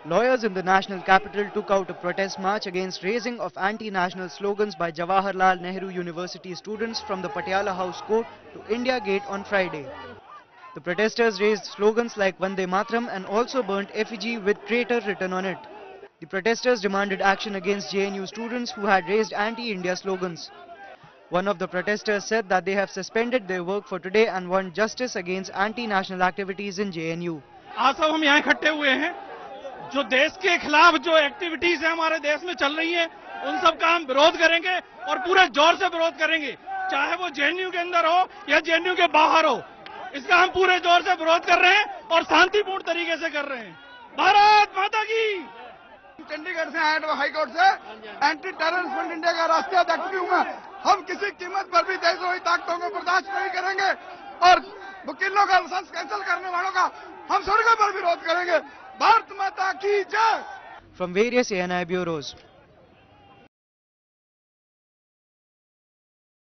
Lawyers in the national capital took out a protest march against raising of anti-national slogans by Jawaharlal Nehru University students from the Patiala House Court to India Gate on Friday. The protesters raised slogans like Vande Mataram and also burnt effigy with traitor written on it. The protesters demanded action against JNU students who had raised anti-India slogans. One of the protesters said that they have suspended their work for today and want justice against anti-national activities in JNU. आज सब हम यहाँ इकट्ठे हुए हैं, जो देश के खिलाफ जो एक्टिविटीज है हमारे देश में चल रही हैं, उन सब का हम विरोध करेंगे और पूरे जोर से विरोध करेंगे, चाहे वो जेएनयू के अंदर हो या जेएनयू के बाहर हो। इसका हम पूरे जोर से विरोध कर रहे हैं और शांतिपूर्ण तरीके से कर रहे हैं। भारत माता की। चंडीगढ़ से आए हाई कोर्ट से एंटी टेररिस्ट इंडिया का राष्ट्रीय अध्यक्ष भी हूँ मैं। हम किसी कीमत पर भी देशद्रोही ताकतों को बर्दाश्त नहीं करेंगे और वकीलों का लाइसेंस कैंसिल करने वालों का हम सड़कों पर विरोध करेंगे। भारत माता की जय। From various ANI bureaus.